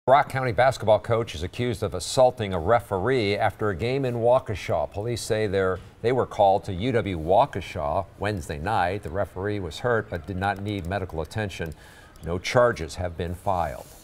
Brock County basketball coach is accused of assaulting a referee after a game in Waukesha. Police say they were called to UW-Waukesha Wednesday night. The referee was hurt but did not need medical attention. No charges have been filed.